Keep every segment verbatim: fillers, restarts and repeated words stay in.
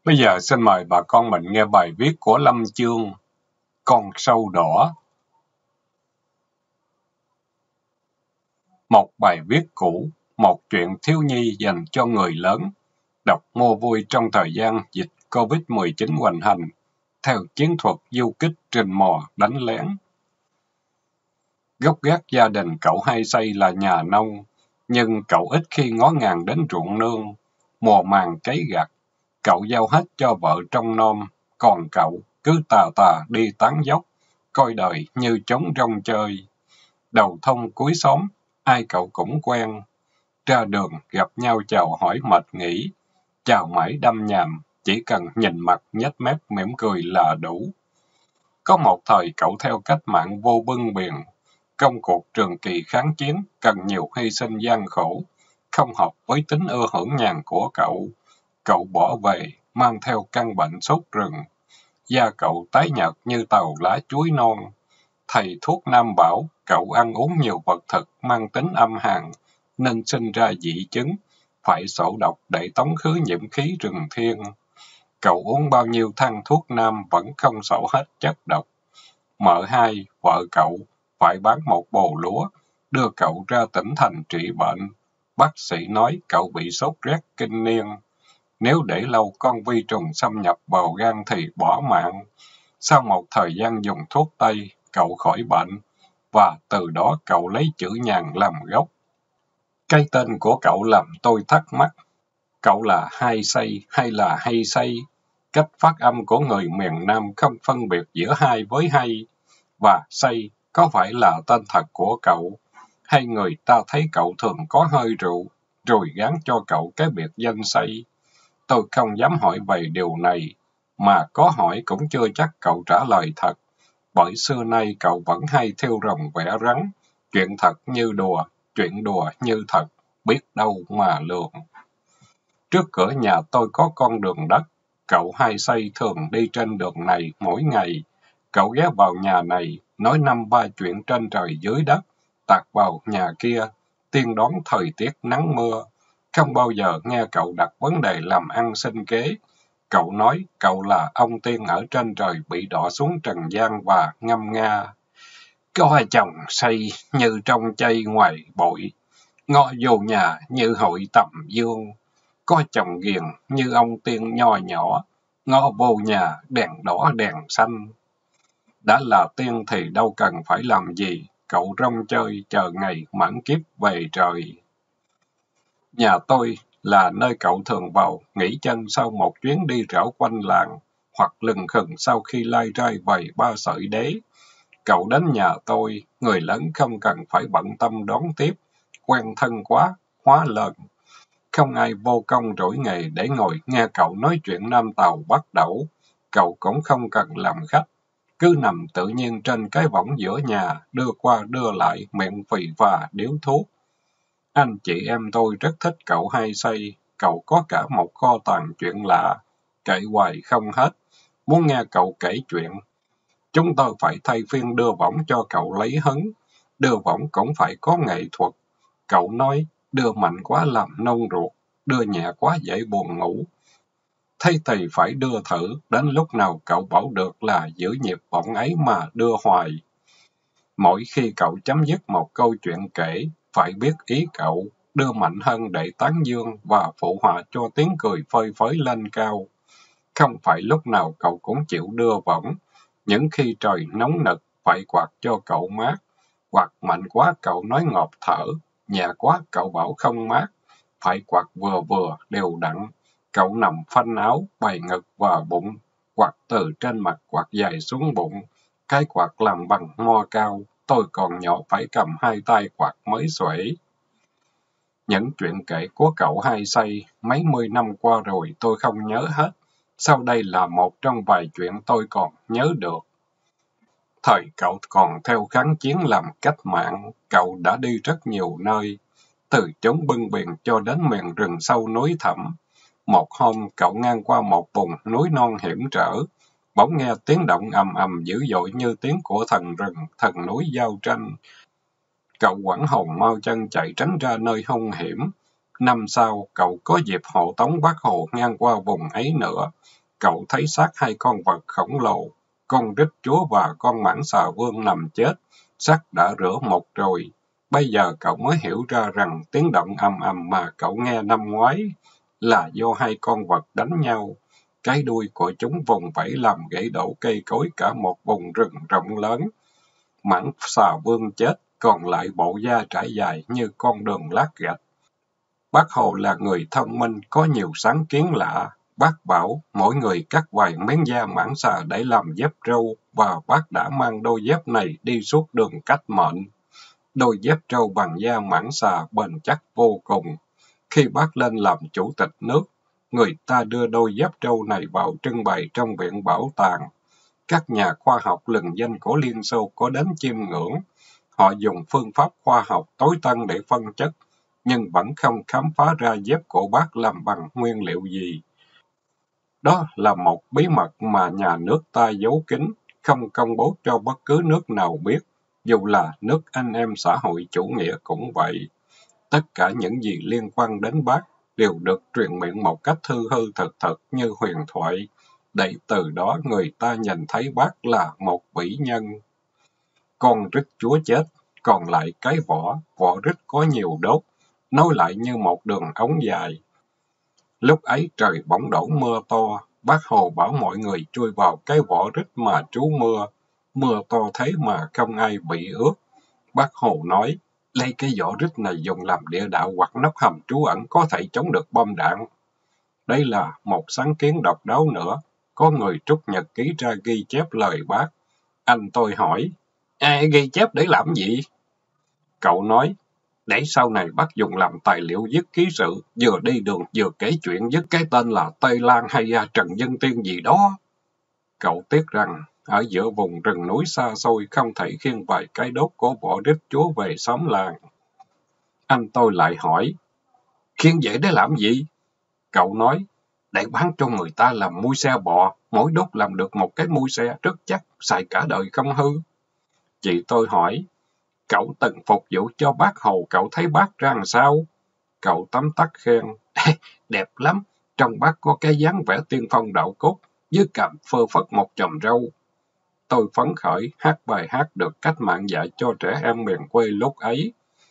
Bây giờ xin mời bà con mình nghe bài viết của Lâm Chương, Con sâu đỏ. Một bài viết cũ, một chuyện thiếu nhi dành cho người lớn, đọc mua vui trong thời gian dịch covid mười chín hoành hành, theo chiến thuật du kích rình mò đánh lén. Gốc gác gia đình cậu Hai Xây là nhà nông, nhưng cậu ít khi ngó ngàng đến ruộng nương, mùa màng cấy gặt. Cậu giao hết cho vợ trong nom, còn cậu cứ tà tà đi tán dốc, coi đời như trống rông chơi. Đầu thông cuối xóm, ai cậu cũng quen. Ra đường gặp nhau chào hỏi mệt nghỉ, chào mãi đâm nhàm, chỉ cần nhìn mặt nhếch mép mỉm cười là đủ. Có một thời cậu theo cách mạng vô bưng biền, công cuộc trường kỳ kháng chiến cần nhiều hy sinh gian khổ, không hợp với tính ưa hưởng nhàn của cậu. Cậu bỏ về, mang theo căn bệnh sốt rừng. Da cậu tái nhợt như tàu lá chuối non. Thầy thuốc Nam bảo cậu ăn uống nhiều vật thực mang tính âm hàn, nên sinh ra dị chứng, phải sổ độc để tống khứ nhiễm khí rừng thiên. Cậu uống bao nhiêu thang thuốc Nam vẫn không sổ hết chất độc. Mợ hai, vợ cậu, phải bán một bồ lúa, đưa cậu ra tỉnh thành trị bệnh. Bác sĩ nói cậu bị sốt rét kinh niên. Nếu để lâu con vi trùng xâm nhập vào gan thì bỏ mạng. Sau một thời gian dùng thuốc tây, cậu khỏi bệnh, và từ đó cậu lấy chữ nhàn làm gốc. Cái tên của cậu làm tôi thắc mắc. Cậu là Hai Xây hay là Hay Xây? Cách phát âm của người miền Nam không phân biệt giữa hai với hay. Và Xây có phải là tên thật của cậu? Hay người ta thấy cậu thường có hơi rượu, rồi gán cho cậu cái biệt danh Xây? Tôi không dám hỏi về điều này, mà có hỏi cũng chưa chắc cậu trả lời thật, bởi xưa nay cậu vẫn hay thêu rồng vẽ rắn, chuyện thật như đùa, chuyện đùa như thật, biết đâu mà lường. Trước cửa nhà tôi có con đường đất, cậu Hai Xây thường đi trên đường này mỗi ngày. Cậu ghé vào nhà này, nói năm ba chuyện trên trời dưới đất, tạt vào nhà kia, tiên đoán thời tiết nắng mưa. Không bao giờ nghe cậu đặt vấn đề làm ăn sinh kế. Cậu nói cậu là ông tiên ở trên trời bị đọa xuống trần gian và ngâm nga. Có chồng say như trong chay ngoài bội, ngõ vô nhà như hội tầm dương. Có chồng ghiền như ông tiên nho nhỏ, ngõ vô nhà đèn đỏ đèn xanh. Đã là tiên thì đâu cần phải làm gì, cậu rong chơi chờ ngày mãn kiếp về trời. Nhà tôi là nơi cậu thường vào, nghỉ chân sau một chuyến đi rảo quanh làng, hoặc lừng khừng sau khi lai rai vầy ba sợi đế. Cậu đến nhà tôi, người lớn không cần phải bận tâm đón tiếp, quen thân quá, hóa lên. Không ai vô công rỗi nghề để ngồi nghe cậu nói chuyện Nam Tàu Bắc Đẩu. Cậu cũng không cần làm khách, cứ nằm tự nhiên trên cái võng giữa nhà, đưa qua đưa lại, miệng phì phà điếu thuốc. Anh chị em tôi rất thích cậu Hai Xây, cậu có cả một kho tàng chuyện lạ, kể hoài không hết, muốn nghe cậu kể chuyện. Chúng tôi phải thay phiên đưa võng cho cậu lấy hứng, đưa võng cũng phải có nghệ thuật. Cậu nói, đưa mạnh quá làm nông ruột, đưa nhẹ quá dễ buồn ngủ. Thấy thì phải đưa thử, đến lúc nào cậu bảo được là giữ nhịp võng ấy mà đưa hoài. Mỗi khi cậu chấm dứt một câu chuyện kể, phải biết ý cậu, đưa mạnh hơn để tán dương và phụ họa cho tiếng cười phơi phới lên cao. Không phải lúc nào cậu cũng chịu đưa võng. Những khi trời nóng nực, phải quạt cho cậu mát. Quạt mạnh quá cậu nói ngọt thở, nhẹ quá cậu bảo không mát. Phải quạt vừa vừa, đều đặn. Cậu nằm phanh áo, bày ngực và bụng. Quạt từ trên mặt quạt dài xuống bụng. Cái quạt làm bằng mo cao. Tôi còn nhỏ phải cầm hai tay quạt mới xuể. Những chuyện kể của cậu Hai Xây mấy mươi năm qua rồi tôi không nhớ hết. Sau đây là một trong vài chuyện tôi còn nhớ được. Thời cậu còn theo kháng chiến làm cách mạng, cậu đã đi rất nhiều nơi, từ chốn bưng biển cho đến miền rừng sâu núi thẳm. Một hôm cậu ngang qua một vùng núi non hiểm trở, bỗng nghe tiếng động ầm ầm dữ dội như tiếng của thần rừng, thần núi giao tranh. Cậu quẳng hồn mau chân chạy tránh ra nơi hung hiểm. Năm sau, cậu có dịp hộ tống Bác Hồ ngang qua vùng ấy nữa. Cậu thấy xác hai con vật khổng lồ, con rít chúa và con mãng xà vương nằm chết, xác đã rửa một rồi. Bây giờ cậu mới hiểu ra rằng tiếng động ầm ầm mà cậu nghe năm ngoái là do hai con vật đánh nhau. Cái đuôi của chúng vùng vẫy làm gãy đổ cây cối cả một vùng rừng rộng lớn. Mãng xà vương chết, còn lại bộ da trải dài như con đường lát gạch. Bác Hồ là người thông minh, có nhiều sáng kiến lạ. Bác bảo mỗi người cắt vài miếng da mãng xà để làm dép trâu, và bác đã mang đôi dép này đi suốt đường cách mệnh. Đôi dép trâu bằng da mãng xà bền chắc vô cùng. Khi bác lên làm chủ tịch nước, người ta đưa đôi dép trâu này vào trưng bày trong viện bảo tàng. Các nhà khoa học lừng danh của Liên Xô có đến chiêm ngưỡng. Họ dùng phương pháp khoa học tối tân để phân chất, nhưng vẫn không khám phá ra dép của bác làm bằng nguyên liệu gì. Đó là một bí mật mà nhà nước ta giấu kín, không công bố cho bất cứ nước nào biết, dù là nước anh em xã hội chủ nghĩa cũng vậy. Tất cả những gì liên quan đến bác đều được truyền miệng một cách hư hư thực thực như huyền thoại, để từ đó người ta nhìn thấy bác là một vĩ nhân. Con rít chúa chết, còn lại cái vỏ, vỏ rít có nhiều đốt, nối lại như một đường ống dài. Lúc ấy trời bỗng đổ mưa to, bác Hồ bảo mọi người chui vào cái vỏ rít mà trú mưa. Mưa to thế mà không ai bị ướt. Bác Hồ nói, lấy cái vỏ rít này dùng làm địa đạo hoặc nóc hầm trú ẩn có thể chống được bom đạn. Đây là một sáng kiến độc đáo nữa. Có người trút nhật ký ra ghi chép lời bác. Anh tôi hỏi, ai ghi chép để làm gì? Cậu nói, để sau này bác dùng làm tài liệu viết ký sự, vừa đi đường vừa kể chuyện với cái tên là Tây Lan hay Trần Dân Tiên gì đó. Cậu tiếc rằng, ở giữa vùng rừng núi xa xôi không thể khiêng vài cái đốt của vỏ rít chúa về xóm làng. Anh tôi lại hỏi, khiêng vậy để làm gì? Cậu nói, để bán cho người ta làm mui xe bò, mỗi đốt làm được một cái mui xe rất chắc, xài cả đời không hư. Chị tôi hỏi, cậu từng phục vụ cho bác Hồ, cậu thấy bác ra làm sao? Cậu tấm tắc khen, đẹp lắm, trong bác có cái dáng vẻ tiên phong đạo cốt, với cằm phơ phất một chòm râu. Tôi phấn khởi hát bài hát được cách mạng dạy cho trẻ em miền quê lúc ấy.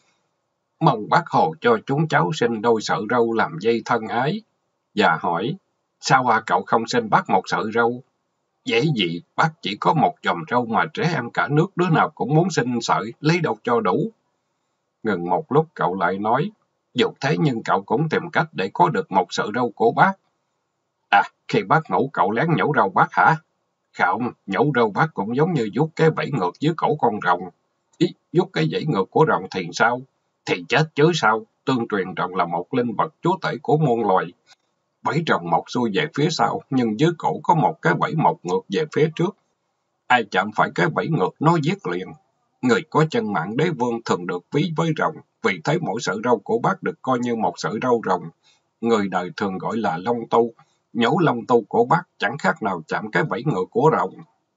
Mong bác Hồ cho chúng cháu sinh đôi sợi râu làm dây thân ái. Và hỏi, sao à cậu không sinh bác một sợi râu? Dễ gì, bác chỉ có một chòm râu mà trẻ em cả nước đứa nào cũng muốn sinh sợi, lấy đâu cho đủ. Ngừng một lúc cậu lại nói, dù thế nhưng cậu cũng tìm cách để có được một sợi râu của bác. À, khi bác ngủ cậu lén nhổ râu bác hả? Không, nhổ râu bác cũng giống như vuốt cái vảy ngược dưới cổ con rồng. Ý, vuốt cái vảy ngược của rồng thì sao? Thì chết chứ sao? Tương truyền rồng là một linh vật chúa tể của muôn loài. Vảy rồng mọc xuôi về phía sau, nhưng dưới cổ có một cái vảy mọc ngược về phía trước. Ai chạm phải cái vảy ngược nó giết liền. Người có chân mạng đế vương thường được ví với rồng, vì thế mỗi sợi râu của bác được coi như một sợi râu rồng. Người đời thường gọi là lông tu. Nhổ lông tu của bác chẳng khác nào chạm cái vảy ngược của rồng.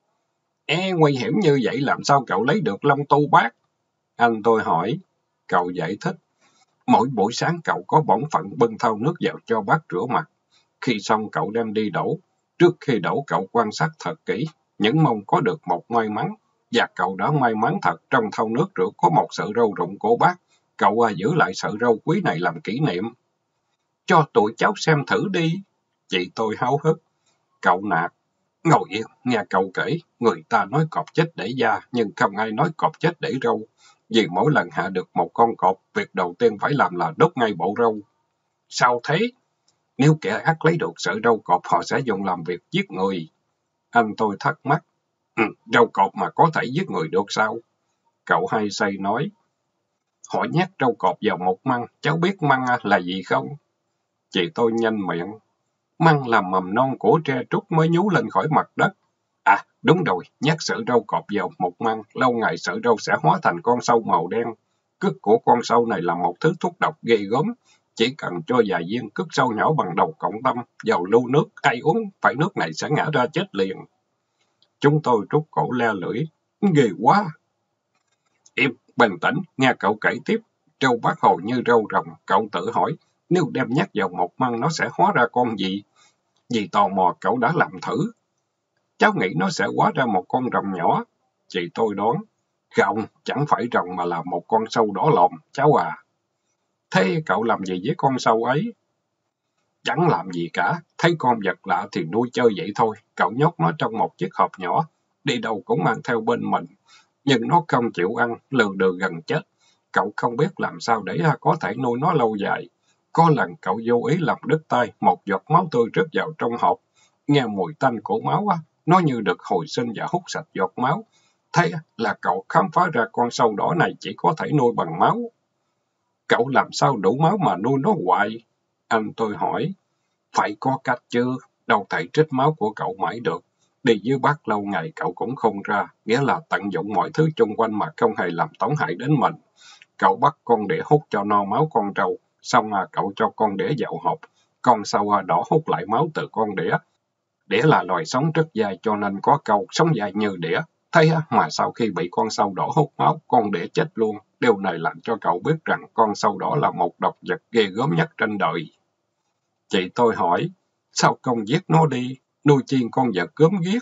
Ê, nguy hiểm như vậy làm sao cậu lấy được lông tu bác? Anh tôi hỏi. Cậu giải thích. Mỗi buổi sáng cậu có bổn phận bưng thau nước vào cho bác rửa mặt. Khi xong cậu đem đi đổ. Trước khi đổ cậu quan sát thật kỹ, những mong có được một may mắn. Và cậu đã may mắn thật, trong thau nước rửa có một sợi râu rụng của bác. Cậu à, giữ lại sợi râu quý này làm kỷ niệm. Cho tụi cháu xem thử đi. Chị tôi háo hức. Cậu nạt. Ngồi yên, nghe cậu kể. Người ta nói cọp chết để da, nhưng không ai nói cọp chết để râu. Vì mỗi lần hạ được một con cọp, việc đầu tiên phải làm là đốt ngay bộ râu. Sao thế? Nếu kẻ ác lấy được sợi râu cọp, họ sẽ dùng làm việc giết người. Anh tôi thắc mắc. Ừ, râu cọp mà có thể giết người được sao? Cậu hay say nói. Họ nhét râu cọp vào một măng, cháu biết măng là gì không? Chị tôi nhanh miệng. Măng là mầm non của tre trúc mới nhú lên khỏi mặt đất. À, đúng rồi, nhét sợi râu cọp vào một măng, lâu ngày sợi râu sẽ hóa thành con sâu màu đen. Cứt của con sâu này là một thứ thuốc độc ghê gớm. Chỉ cần cho vài viên cứt sâu nhỏ bằng đầu cộng tâm vào lu nước, ai uống phải nước này sẽ ngã ra chết liền. Chúng tôi rút cổ le lưỡi. Ghê quá! Im, bình tĩnh, nghe cậu kể tiếp. Râu bác Hồ như râu rồng, cậu tự hỏi, Nếu đem nhét vào một măng nó sẽ hóa ra con gì? Vì tò mò cậu đã làm thử. Cháu nghĩ nó sẽ hóa ra một con rồng nhỏ. Chị tôi đoán. Không, chẳng phải rồng mà là một con sâu đỏ lòm, cháu à. Thế cậu làm gì với con sâu ấy? Chẳng làm gì cả, thấy con vật lạ thì nuôi chơi vậy thôi. Cậu nhốt nó trong một chiếc hộp nhỏ, đi đâu cũng mang theo bên mình. Nhưng nó không chịu ăn, lừ đừ gần chết. Cậu không biết làm sao để có thể nuôi nó lâu dài. Có lần cậu vô ý làm đứt tay, một giọt máu tươi rớt vào trong hộp. Nghe mùi tanh của máu á, nó như được hồi sinh và hút sạch giọt máu. Thế là cậu khám phá ra con sâu đỏ này chỉ có thể nuôi bằng máu. Cậu làm sao đủ máu mà nuôi nó hoài? Anh tôi hỏi. Phải có cách chứ, đâu thể trích máu của cậu mãi được. Đi dưới Bác lâu ngày cậu cũng không ra, nghĩa là tận dụng mọi thứ chung quanh mà không hề làm tổn hại đến mình. Cậu bắt con đĩa hút cho no máu con trâu, xong à cậu cho con đĩa vào hộp. Con sâu à đỏ hút lại máu từ con đĩa. Đĩa là loài sống rất dài cho nên có câu sống dài như đĩa. Thế mà sau khi bị con sâu đỏ hút máu, con đĩa chết luôn. Điều này làm cho cậu biết rằng con sâu đỏ là một độc vật ghê gớm nhất trên đời. Chị tôi hỏi, sao không giết nó đi, nuôi chiên con vật gớm ghiếc?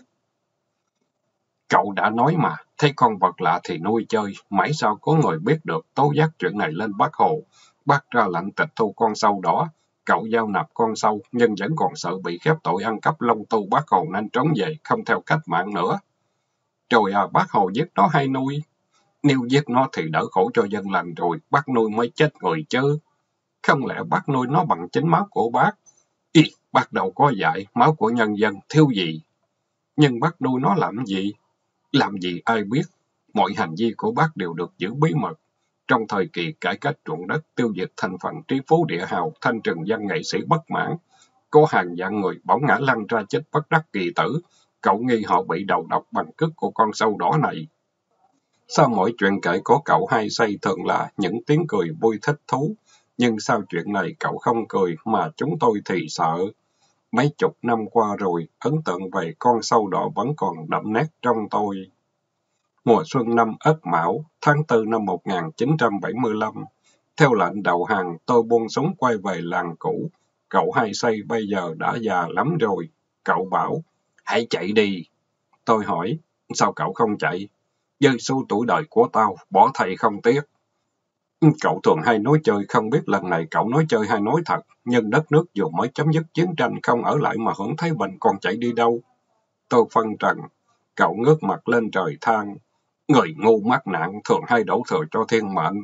Cậu đã nói mà, thấy con vật lạ thì nuôi chơi, mãi sao có người biết được tố giác chuyện này lên Bác Hồ. Bác ra lệnh tịch thu con sâu đỏ, cậu giao nạp con sâu nhưng vẫn còn sợ bị khép tội ăn cắp lông tu. Bác Hồ nên trốn về, không theo cách mạng nữa. Rồi à, Bác Hồ giết nó hay nuôi? Nếu giết nó thì đỡ khổ cho dân lành rồi, bác nuôi mới chết người chứ. Không lẽ bác nuôi nó bằng chính máu của bác? Ý, bác đâu có dạy, máu của nhân dân, thiếu gì? Nhưng bác nuôi nó làm gì? Làm gì ai biết? Mọi hành vi của bác đều được giữ bí mật. Trong thời kỳ cải cách ruộng đất, tiêu diệt thành phần trí phú địa hào, thanh trừng văn nghệ sĩ bất mãn, có hàng vạn người bỗng ngã lăn ra chết bất đắc kỳ tử. Cậu nghi họ bị đầu độc bằng cứt của con sâu đỏ này. Sao mỗi chuyện kể của cậu hay say thường là những tiếng cười vui thích thú, nhưng sao chuyện này cậu không cười mà chúng tôi thì sợ? Mấy chục năm qua rồi, ấn tượng về con sâu đỏ vẫn còn đậm nét trong tôi. Mùa xuân năm Ất Mão, tháng tư năm một nghìn chín trăm bảy mươi lăm, theo lệnh đầu hàng, tôi buông súng quay về làng cũ. Cậu hay say bây giờ đã già lắm rồi. Cậu bảo, hãy chạy đi. Tôi hỏi, sao cậu không chạy? Với số tuổi đời của tao, bỏ thầy không tiếc. Cậu thường hay nói chơi, không biết lần này cậu nói chơi hay nói thật. Nhưng đất nước dù mới chấm dứt chiến tranh, không ở lại mà hưởng thái bình, còn chạy đi đâu? Tôi phân trần. Cậu ngước mặt lên trời than. Người ngu mắc nạn thường hay đổ thừa cho thiên mệnh.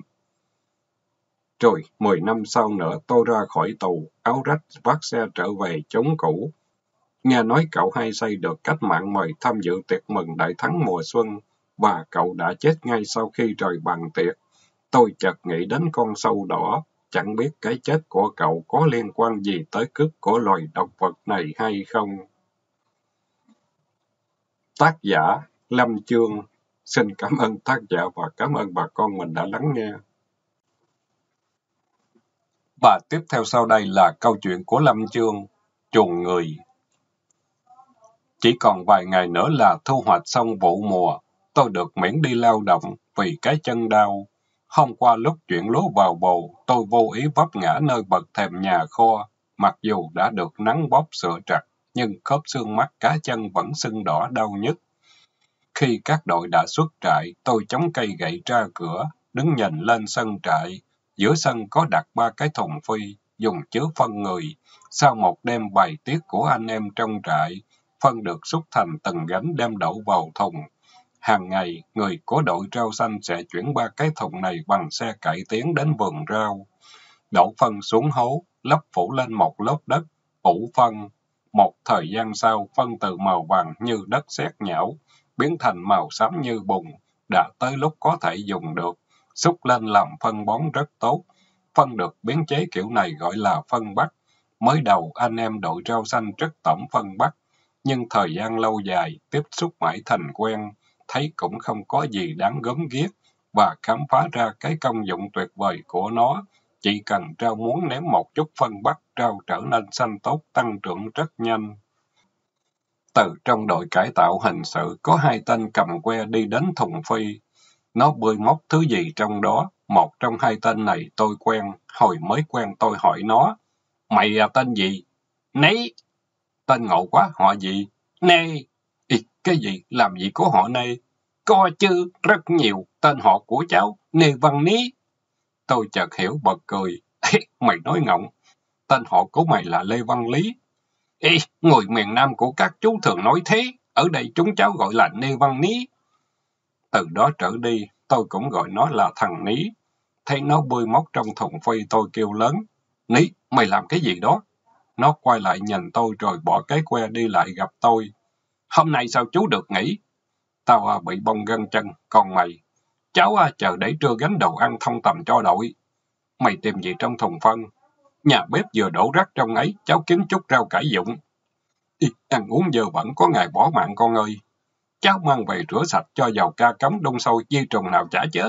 Rồi, mười năm sau nữa tôi ra khỏi tù, áo rách vác xe trở về chốn cũ. Nghe nói cậu hay say được cách mạng mời tham dự tiệc mừng đại thắng mùa xuân, và cậu đã chết ngay sau khi rời bàn tiệc. Tôi chợt nghĩ đến con sâu đỏ, chẳng biết cái chết của cậu có liên quan gì tới cứt của loài động vật này hay không. Tác giả Lâm Chương. Xin cảm ơn tác giả và cảm ơn bà con mình đã lắng nghe. Và tiếp theo sau đây là câu chuyện của Lâm Chương, Chuồng Người. Chỉ còn vài ngày nữa là thu hoạch xong vụ mùa, tôi được miễn đi lao động vì cái chân đau. Hôm qua lúc chuyển lúa vào bồ, tôi vô ý vấp ngã nơi bậc thềm nhà kho. Mặc dù đã được nắng bóp sửa trặc, nhưng khớp xương mắt cá chân vẫn sưng đỏ đau nhức. Khi các đội đã xuất trại, tôi chống cây gậy ra cửa, đứng nhìn lên sân trại. Giữa sân có đặt ba cái thùng phi, dùng chứa phân người. Sau một đêm bài tiết của anh em trong trại, phân được xúc thành từng gánh đem đổ vào thùng. Hàng ngày, người của đội rau xanh sẽ chuyển ba cái thùng này bằng xe cải tiến đến vườn rau. Đổ phân xuống hố, lấp phủ lên một lớp đất, ủ phân. Một thời gian sau, phân từ màu vàng như đất sét nhão, biến thành màu xám như bùn, đã tới lúc có thể dùng được. Xúc lên làm phân bón rất tốt. Phân được biến chế kiểu này gọi là phân Bắc. Mới đầu anh em đội rau xanh rất tẩm phân Bắc, nhưng thời gian lâu dài, tiếp xúc mãi thành quen, thấy cũng không có gì đáng gớm ghiếc, và khám phá ra cái công dụng tuyệt vời của nó. Chỉ cần rau muốn ném một chút phân Bắc, rau trở nên xanh tốt, tăng trưởng rất nhanh. Từ trong đội cải tạo hình sự, có hai tên cầm que đi đến thùng phi. Nó bươi móc thứ gì trong đó. Một trong hai tên này tôi quen, hồi mới quen tôi hỏi nó, mày à, tên gì? Nấy. Tên ngộ quá, họ gì? Nê. Ì, cái gì? Làm gì có họ Nê? Có chứ, rất nhiều, tên họ của cháu, Nê Văn Ní. Tôi chợt hiểu bật cười. Ê, mày nói ngọng, tên họ của mày là Lê Văn Lý. Ê, người miền Nam của các chú thường nói thế, ở đây chúng cháu gọi là Nê Văn Ní. Từ đó trở đi, tôi cũng gọi nó là thằng Ní. Thấy nó bươi móc trong thùng phi, tôi kêu lớn, Ní, mày làm cái gì đó? Nó quay lại nhìn tôi rồi bỏ cái que đi lại gặp tôi. Hôm nay sao chú được nghỉ? Tao à, bị bong gân chân, còn mày? Cháu à, chờ để trưa gánh đồ ăn thông tầm cho đội. Mày tìm gì trong thùng phân? Nhà bếp vừa đổ rác trong ấy, cháu kiếm chút rau cải dụng. Ý, ăn uống dơ bẩn có ngày bỏ mạng con ơi. Cháu mang về rửa sạch cho vào ca cống đun sôi, di trùng nào chả chết.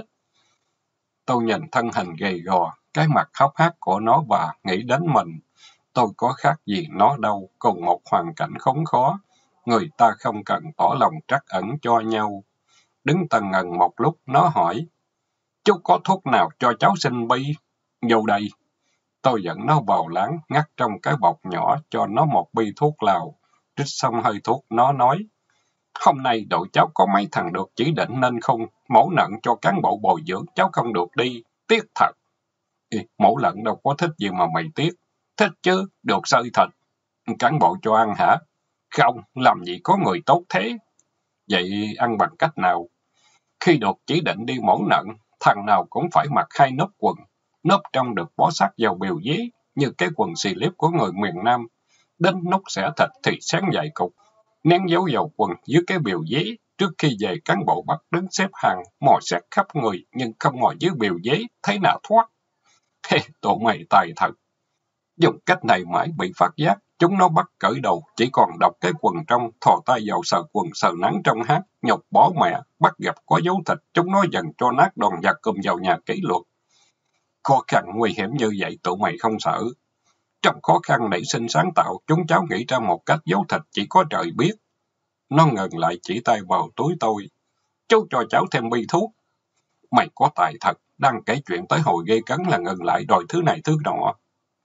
Tôi nhìn thân hình gầy gò, cái mặt hốc hác của nó và nghĩ đến mình. Tôi có khác gì nó đâu, cùng một hoàn cảnh khốn khó. Người ta không cần tỏ lòng trắc ẩn cho nhau. Đứng tần ngần một lúc, nó hỏi, chú có thuốc nào cho cháu sinh bi? Vô đây. Tôi dẫn nó vào láng, ngắt trong cái bọc nhỏ cho nó một bi thuốc lào. Trích xong hơi thuốc, nó nói, hôm nay đội cháu có mấy thằng được chỉ định nên không mổ lợn cho cán bộ bồi dưỡng, cháu không được đi. Tiếc thật. Ê, mổ lợn đâu có thích gì mà mày tiếc. Thích chứ, được sơi thịt. Cán bộ cho ăn hả? Không, làm gì có người tốt thế. Vậy ăn bằng cách nào? Khi được chỉ định đi mổ lợn, thằng nào cũng phải mặc hai nlớp quần. Nlớp trong được bó sát vào bìu dế, như cái quần xì liếp của người miền Nam. Đến nút xẻ thịt thì sáng dậy cục. Nén dấu vào quần dưới cái bìu dế. Trước khi về cán bộ bắt đứng xếp hàng, mò xét khắp người, nhưng không mò dưới bìu dế, thấy nào thoát. Hey, tụi mày tài thật. Dùng cách này mãi bị phát giác, chúng nó bắt cởi đầu, chỉ còn đọc cái quần trong, thò tay vào sờ quần sờ nắng trong hát, nhục bỏ mẹ, bắt gặp có dấu thịt, chúng nó dần cho nát đòn giặc cùm vào nhà kỷ luật. Khó khăn nguy hiểm như vậy tụi mày không sợ. Trong khó khăn nảy sinh sáng tạo, chúng cháu nghĩ ra một cách giấu thịt chỉ có trời biết. Nó ngừng lại chỉ tay vào túi tôi. Chú cho cháu thêm bi thuốc. Mày có tài thật, đang kể chuyện tới hồi gây cấn là ngừng lại đòi thứ này thứ nọ.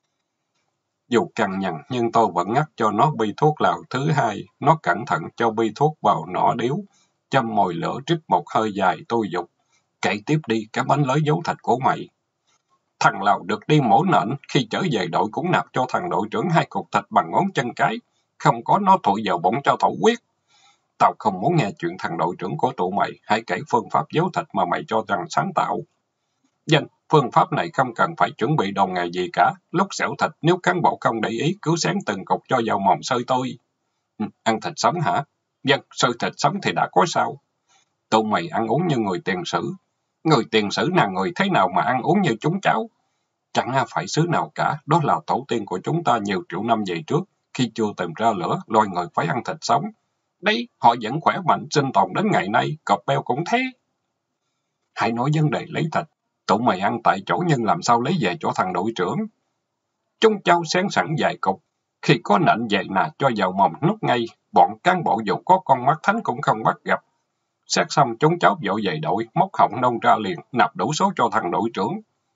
Dù cằn nhằn nhưng tôi vẫn ngắt cho nó bi thuốc lào thứ hai. Nó cẩn thận cho bi thuốc vào nỏ điếu. Châm mồi lửa trích một hơi dài tôi dục. Kể tiếp đi cái bánh lưới dấu thịt của mày. Thằng Lào được đi mổ nện, khi trở về đội cũng nạp cho thằng đội trưởng hai cục thịt bằng ngón chân cái. Không có nó thụi vào bụng cho thổ huyết. Tao không muốn nghe chuyện thằng đội trưởng của tụi mày. Hãy kể phương pháp giấu thịt mà mày cho rằng sáng tạo. Dân, phương pháp này không cần phải chuẩn bị đồ nghề gì cả. Lúc xẻo thịt, nếu cán bộ không để ý, cứ xén từng cục cho vào mồm sơi tôi. Ừ, ăn thịt sống hả? Dân, sơi thịt sống thì đã có sao? Tụi mày ăn uống như người tiền sử. Người tiền sử là người thế nào mà ăn uống như chúng cháu? Chẳng phải xứ nào cả, đó là tổ tiên của chúng ta nhiều triệu năm về trước. Khi chưa tìm ra lửa, loài người phải ăn thịt sống. Đấy, họ vẫn khỏe mạnh, sinh tồn đến ngày nay, cọp beo cũng thế. Hãy nói vấn đề lấy thịt. Tụi mày ăn tại chỗ nhưng làm sao lấy về cho thằng đội trưởng? Chúng cháu xén sẵn vài cục. Khi có nện về nà cho vào mồm nút ngay. Bọn cán bộ dù có con mắt thánh cũng không bắt gặp. Xét xong chúng cháu vội về đội, móc họng nông ra liền, nạp đủ số cho thằng đội trưởng.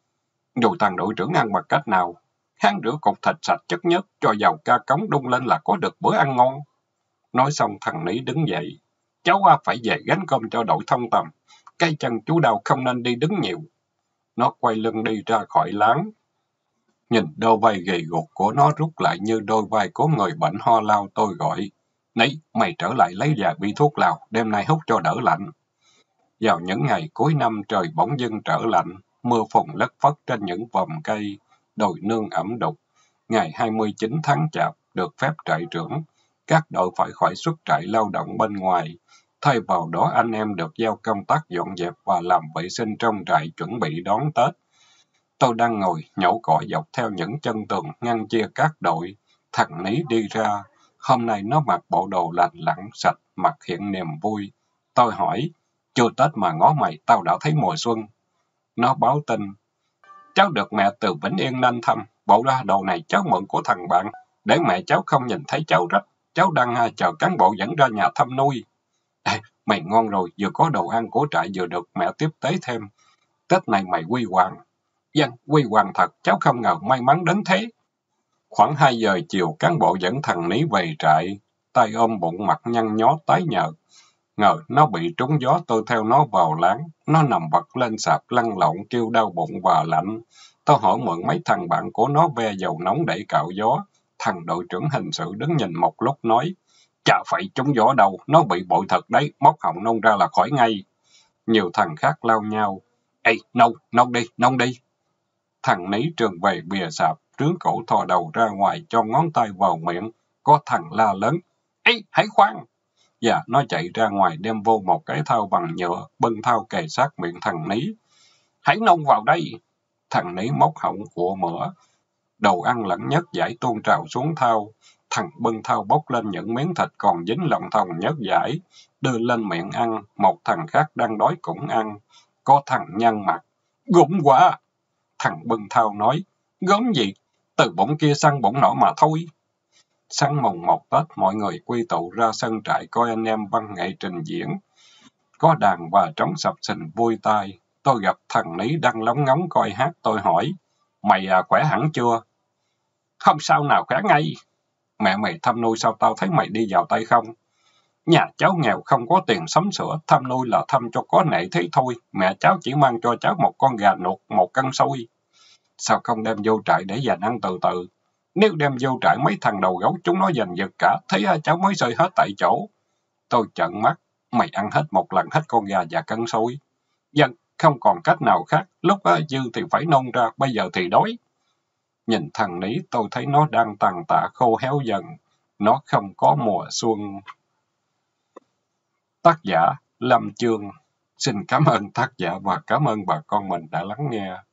Dù thằng đội trưởng ăn bằng cách nào, hắn rửa cục thịt sạch chất nhất, cho vào ca cống đun lên là có được bữa ăn ngon. Nói xong thằng Ní đứng dậy. Cháu à, phải về gánh cơm cho đội thông tầm. Cái chân chú đau không nên đi đứng nhiều. Nó quay lưng đi ra khỏi láng. Nhìn đôi vai gầy guộc của nó rút lại như đôi vai của người bệnh ho lao, tôi gọi. Ní, mày trở lại lấy vài bi thuốc lào, đêm nay hút cho đỡ lạnh. Vào những ngày cuối năm trời bỗng dưng trở lạnh, mưa phùn lất phất trên những vòm cây, đồi nương ẩm đục. Ngày hai mươi chín tháng Chạp, được phép trại trưởng. Các đội phải khỏi xuất trại lao động bên ngoài. Thay vào đó anh em được giao công tác dọn dẹp và làm vệ sinh trong trại chuẩn bị đón Tết. Tôi đang ngồi nhổ cỏ dọc theo những chân tường ngăn chia các đội. Thằng Ní đi ra. Hôm nay nó mặc bộ đồ lành lặn, sạch, mặt hiện niềm vui. Tôi hỏi, chưa Tết mà ngó mày, tao đã thấy mùa xuân. Nó báo tin, cháu được mẹ từ Vĩnh Yên nên thăm. Bộ ra đồ này cháu mượn của thằng bạn, để mẹ cháu không nhìn thấy cháu rách. Cháu đang à, chờ cán bộ dẫn ra nhà thăm nuôi. À, mày ngon rồi, vừa có đồ ăn của trại vừa được mẹ tiếp tế thêm. Tết này mày quy hoàng. Dân, quy hoàng thật, cháu không ngờ may mắn đến thế. Khoảng hai giờ chiều, cán bộ dẫn thằng Ní về trại, tay ôm bụng mặt nhăn nhó tái nhợt. Ngờ nó bị trúng gió, tôi theo nó vào láng. Nó nằm vật lên sạp lăn lộn kêu đau bụng và lạnh. Tôi hỏi mượn mấy thằng bạn của nó ve dầu nóng để cạo gió. Thằng đội trưởng hình sự đứng nhìn một lúc nói, chả phải trúng gió đâu, nó bị bội thật đấy, móc họng nôn ra là khỏi ngay. Nhiều thằng khác lao nhau, ê, nôn, nôn đi, nôn đi. Thằng Ní trường về bìa sạp, trướng cổ thò đầu ra ngoài cho ngón tay vào miệng. Có thằng la lớn, ê, hãy khoan. Dạ, nó chạy ra ngoài đem vô một cái thao bằng nhựa, bưng thao kề sát miệng thằng Ní. Hãy nôn vào đây. Thằng Ní móc họng của mửa. Đồ ăn lẫn nhất giải tuôn trào xuống thao. Thằng bưng thao bốc lên những miếng thịt còn dính lòng thòng nhất giải. Đưa lên miệng ăn, một thằng khác đang đói cũng ăn. Có thằng nhăn mặt. Gớm quá! Thằng bưng thao nói, gớm gì? Từ bụng kia sang bụng nọ mà thôi. Sáng mùng một Tết, mọi người quy tụ ra sân trại coi anh em văn nghệ trình diễn. Có đàn và trống sập sình vui tai. Tôi gặp thằng Ní đang lóng ngóng coi hát, tôi hỏi, mày à, khỏe hẳn chưa? Không sao nào khỏe ngay. Mẹ mày thăm nuôi sao tao thấy mày đi vào tay không? Nhà cháu nghèo không có tiền sắm sửa, thăm nuôi là thăm cho có nể thế thôi. Mẹ cháu chỉ mang cho cháu một con gà nuột, một cân xôi. Sao không đem vô trại để dành ăn từ từ? Nếu đem vô trại mấy thằng đầu gấu chúng nó giành giật cả, thấy cháu mới rơi hết tại chỗ. Tôi trợn mắt, mày ăn hết một lần hết con gà và cân xôi. Dân, không còn cách nào khác, lúc đó dư thì phải nôn ra, bây giờ thì đói. Nhìn thằng Ní tôi thấy nó đang tàn tạ khô héo dần, nó không có mùa xuân. Tác giả Lâm Chương. Xin cảm ơn tác giả và cảm ơn bà con mình đã lắng nghe.